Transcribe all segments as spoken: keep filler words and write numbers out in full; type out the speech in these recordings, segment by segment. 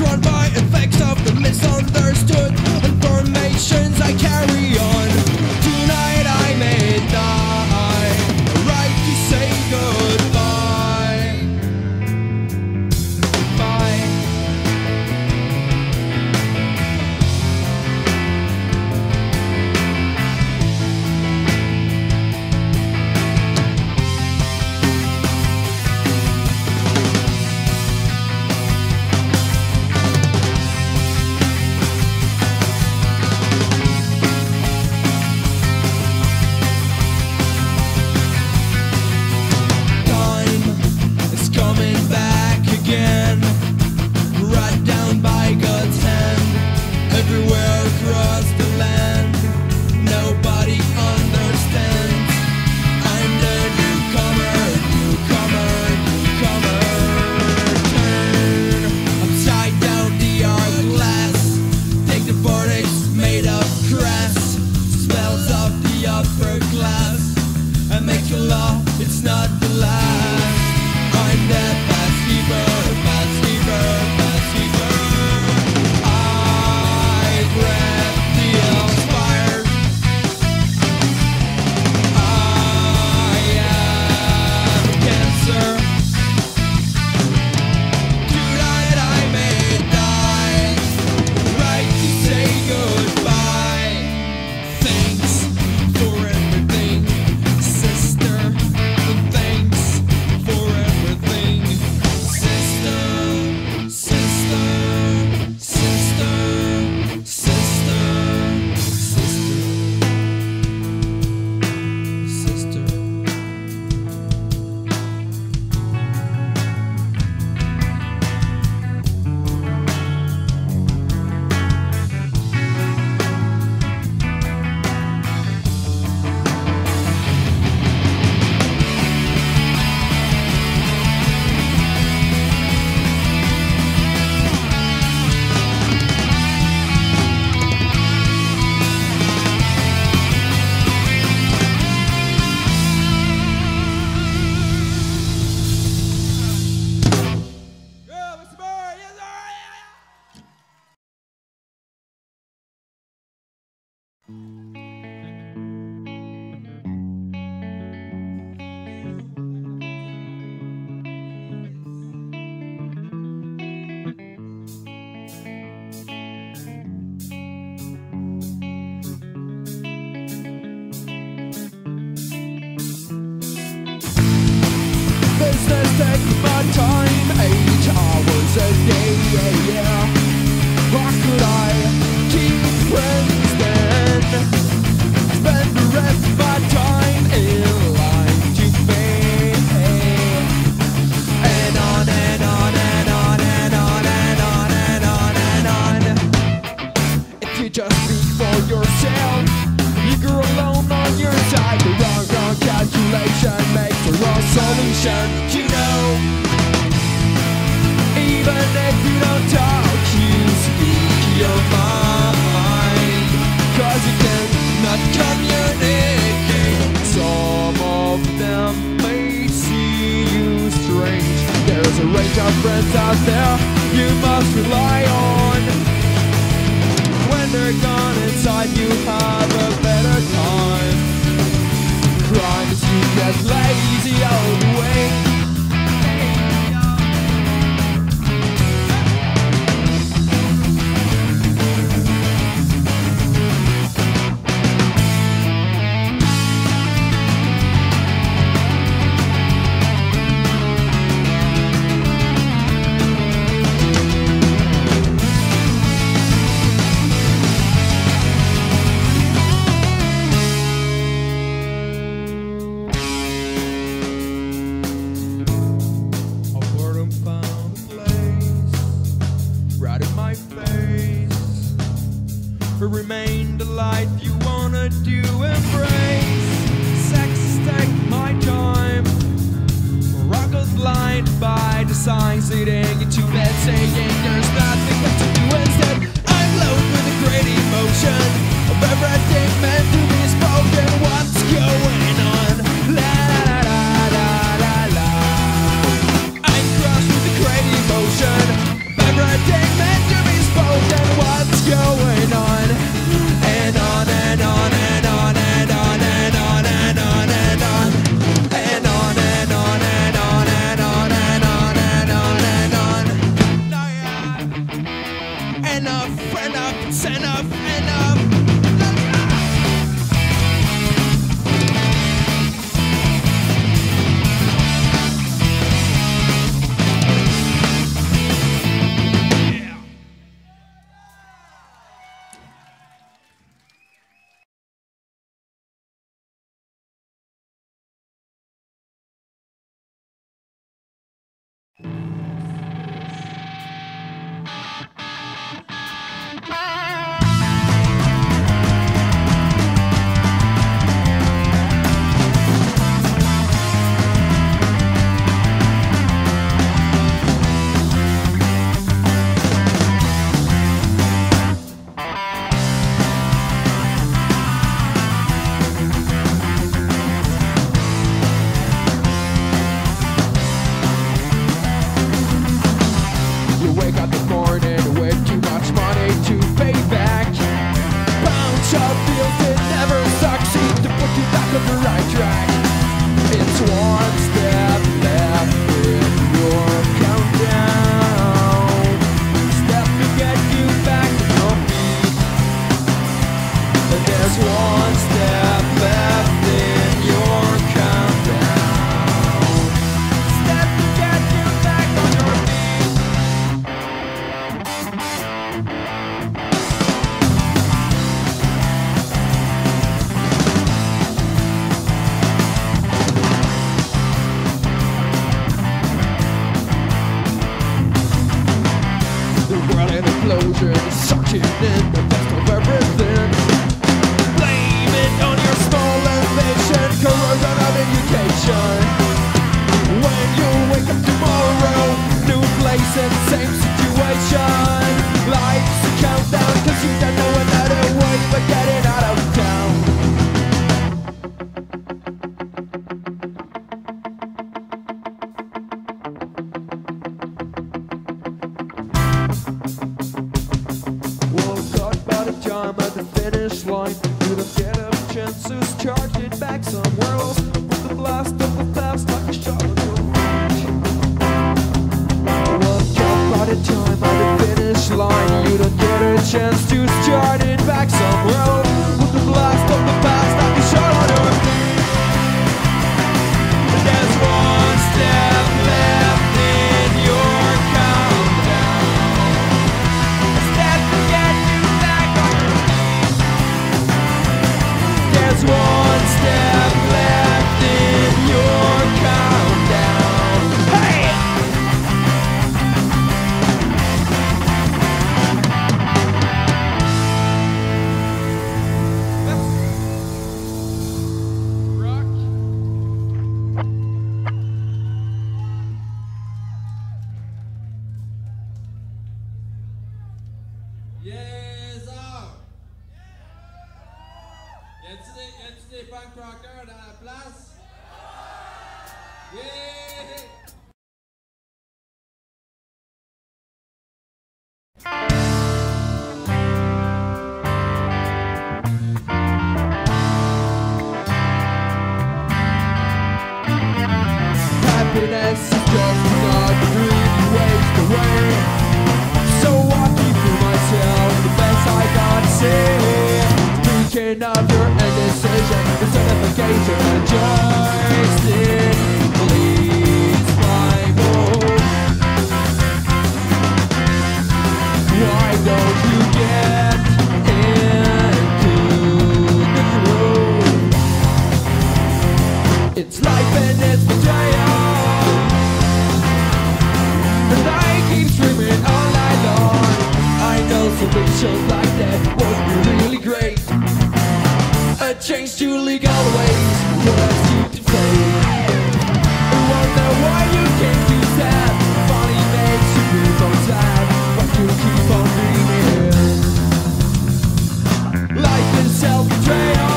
drawn by effects of the misunderstood informations I carry on. Tonight I may die, a right to say goodbye. Bye. Everywhere across the land, nobody understands. I'm the newcomer, newcomer, newcomer. Turn upside down the hourglass. Take the vortex made of grass, smells of the upper class, and make a law, it's not the last. I'm that fast keeper, fast keeper, fast keeper. Take my time, eight hours a day, yeah, yeah. How could I keep friends then? Spend the rest of my time in line to fame. And on and on and on and on and on and on and on. If you just speak for yourself, you're alone on your side. The wrong, wrong calculation makes the wrong solution. You know, even if you don't talk, you speak your mind. Cause you cannot communicate. Some of them may see you strange. There's a range of friends out there you must rely on. When they're gone inside, you have a better time. Crime is you get lazy all the way. Remain the life you wanna do, embrace. Sex take my time. Rock is blinded by the signs leading you to bed, saying there's nothing left to do instead. I'm loaded with a great emotion of everything meant to be spoken. What's going on? La la la la la la. I'm crushed with a great emotion of everything meant an implosion, sucking in the best of everything. Blame it on your small ambition, corrosion of education. When you wake up tomorrow, new place and same situation. Life's a countdown, cause you don't know another way but getting out of town. Woke up by the time at the finish line. You don't get a chance to charge it back somewhere else. With the blast of the past like a shot on your feet. Woke up by the time at the finish line. You don't get a chance to start it back somewhere else. With the blast of the past like a shot on your feet. There's one step left in your countdown. A step to get you back on your feet. There's one step left in your countdown. Hey! Yes, sir. Y a-t-il des, y a-t-il des punk rockers dans la place? Yeah! Happiness is just not really waste away. So I keep to myself the best I got to say. Thinking of your indecision, the certification and joystick leads my move. Why don't you get into the groove? It's life and it's betrayal. And I keep screaming all night long. I know solutions like that would be really great. A change to legal ways for us to fade. I wonder why you can't do that. Funny makes you feel so sad, but you keep on dreaming. Life is self-betrayal.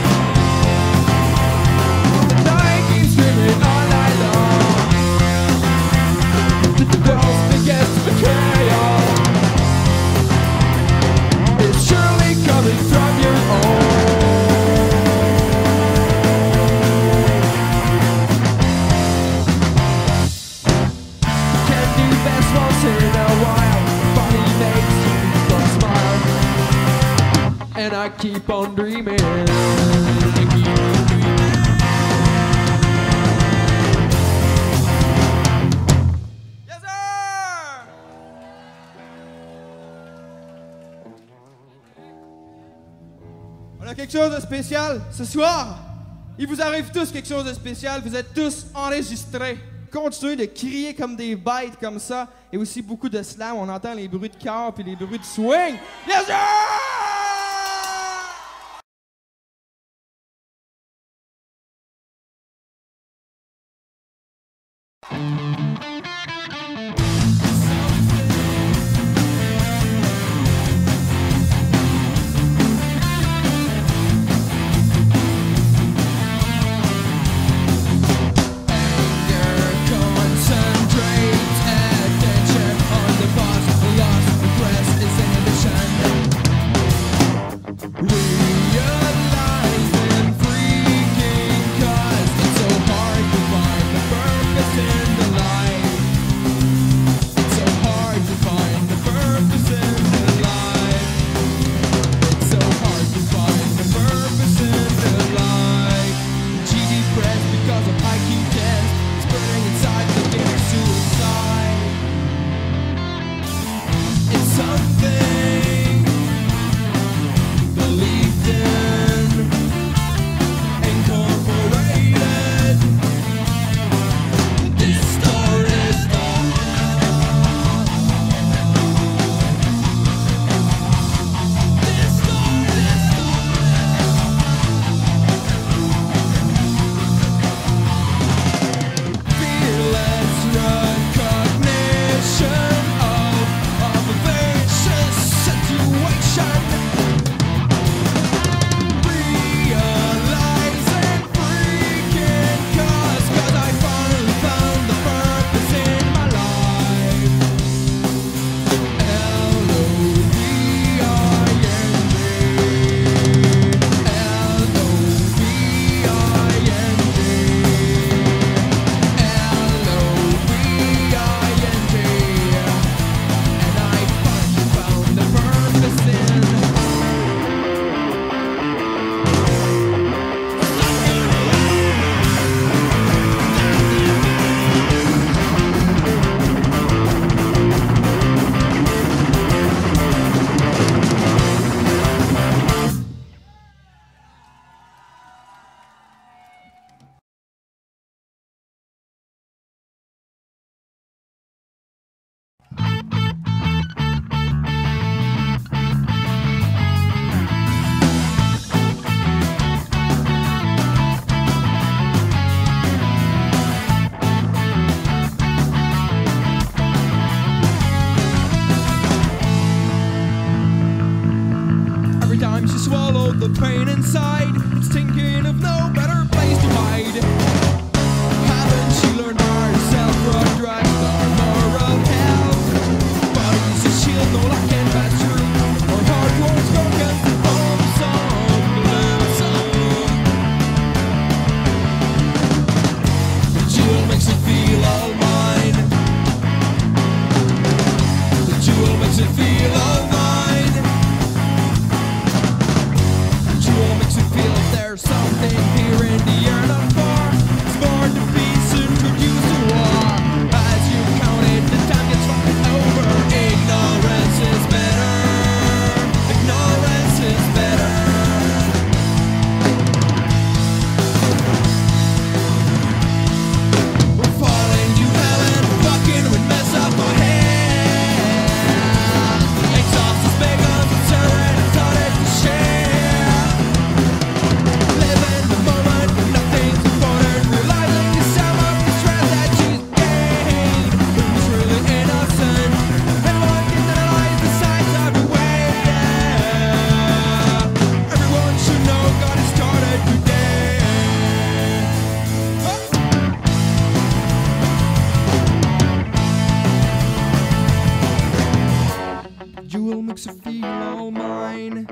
And I keep screaming all night long. The girl's biggest betrayal is surely coming from your own. Can do best once in a while. Funny makes you smile. And I keep on dreaming. Yes, sir! On a quelque chose de spécial ce soir. Il vous arrive tous quelque chose de spécial. Vous êtes tous enregistrés. Continuez de crier comme des bêtes comme ça. Et aussi beaucoup de slam. On entend les bruits de cœur puis les bruits de swing. Yes, sir! Concentrate attention on the boss. Lost press is inhibition. Realize and freaking cause it's so hard to find the purpose in the life. feel the pain inside. It's thinking of no better place to hide. Haven't you learned by yourself? Rough drives are moral health. Body's a shield, no light can pass through. Our heart won't go against the bone song. The jewel makes it feel all mine. The jewel makes it feel all mine. The jewel makes it feel there's something here in the air not far. It's born to peace, introduced to war. As you count it, the time gets fucking over. Ignorance is better. Ignorance is better. We're falling to hell and fucking would mess up our head. Exhaust is big on the turret and taught it to share. Live in the moment when nothing's important. Realizing the sum of the stress that she's gained. Who's really innocent? Everyone can analyze the sides of the way. Yeah. Everyone should know God has started today. Jewel makes it feel all mine.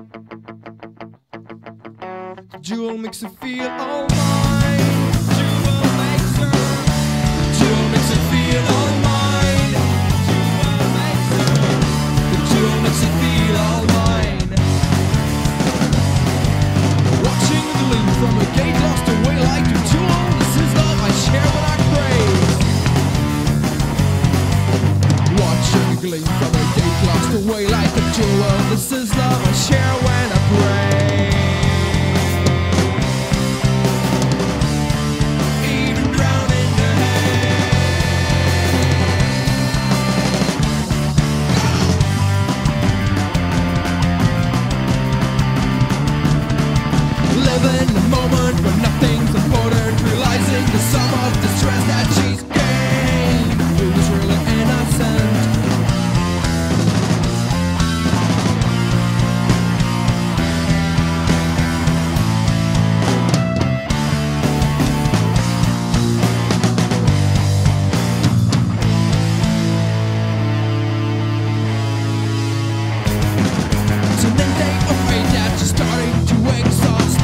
Jewel makes it feel all mine. Jewel makes her. Jewel makes it feel all mine. Jewel makes her. The jewel makes it feel all mine. Watching the gleam from a gate lost away like a jewel. This is love I share when I praise. Watching the gleam from a gate lost away like a jewel. This is love I share when I pray. Even drown in the Live in the moment when nothing's important. Realizing the sum of the stress that she's gained. Who's really innocent? So then they afraid that you're starting to exhaust.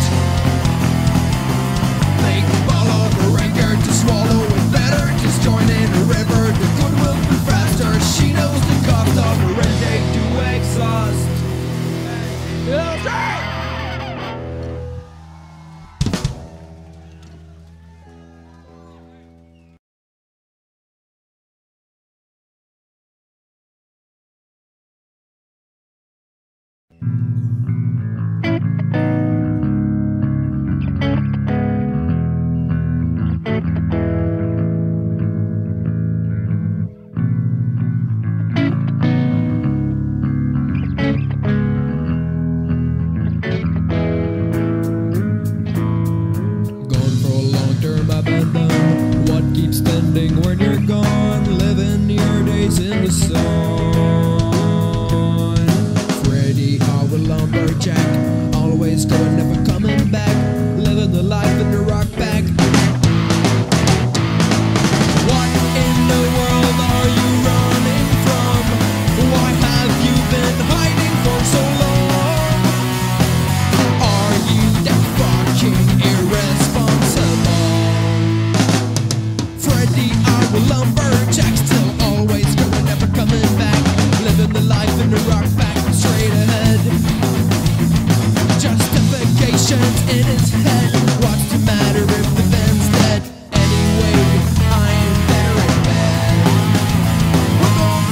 Make the ball over anger to swallow it better. Just join in the river, the good will be faster. She knows the cost of her ending to exhaust. Yeah, right. Gone for a long term abandon. What keeps spending when you're gone? Living your days in the sun. Freddy, our lumberjack, always going, never coming back. Living the life in the rock bag. What in the world are you running from? Why have you been hiding for so long? Are you that fucking irresponsible? Freddy, our lumberjack, still always going, never coming back. Living the life in the rock back, straight ahead. Justifications in his head. What's the matter if the man's dead? Anyway, I am there in bed. We're gone.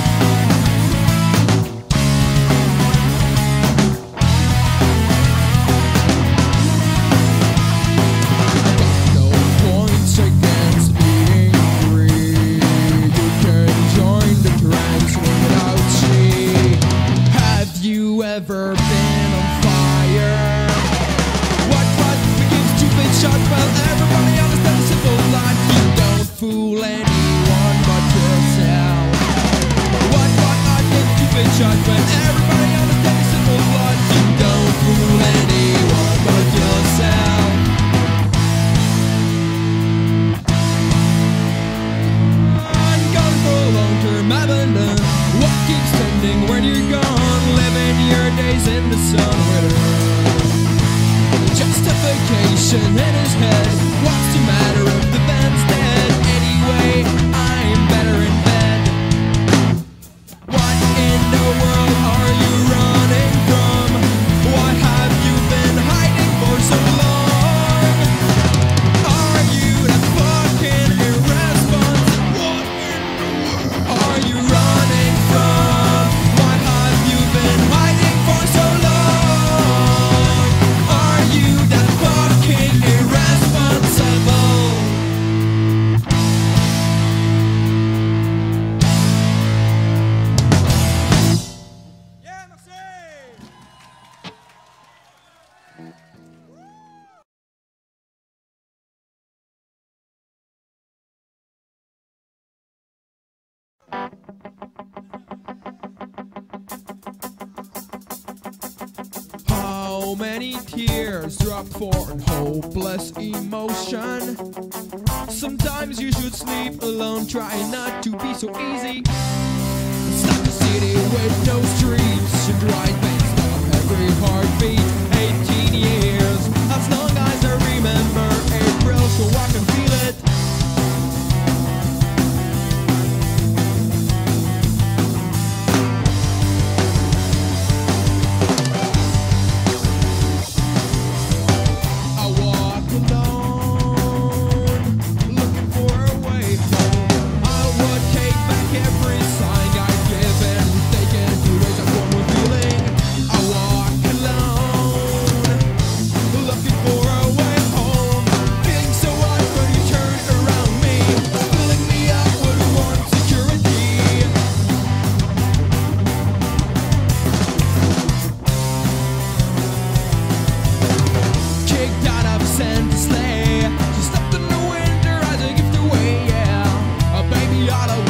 No points against being free. You can join the trance without she. Have you ever been on fire? What what we give stupid shot? Well, everybody understands the simple line. You don't fool anyone but yourself. What what I give stupid shot? Well, everybody understands the simple line. You don't fool anyone. some winter. Justification in his head. What's the matter if the band's dead? Anyway, I'm better in bed. What in the world are you running from? What have you been hiding for so long? Are you that fucking irresponsible? What in the world are you running from? What have you been hiding for so long? Are you that fucking irresponsible? Yeah, merci! How many tears dropped for an hopeless emotion? Sometimes you should sleep alone, try not to be so easy. Stop the city with no streets, should ride based on every heartbeat. eighteen years, as long as I remember April, so I can feel it. I walk alone, looking for a way home. I would take back every sign I've given, taken to raise a formal feeling. I walk alone, looking for a way home. Feeling so odd when you turn around me, filling me up with warm security. Kicked out of Santa's sleigh, she stepped in the winter as a gift away, yeah. A baby ought to